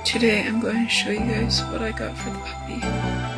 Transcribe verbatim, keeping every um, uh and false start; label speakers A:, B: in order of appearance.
A: Today I'm going to show you guys what I got for the puppy.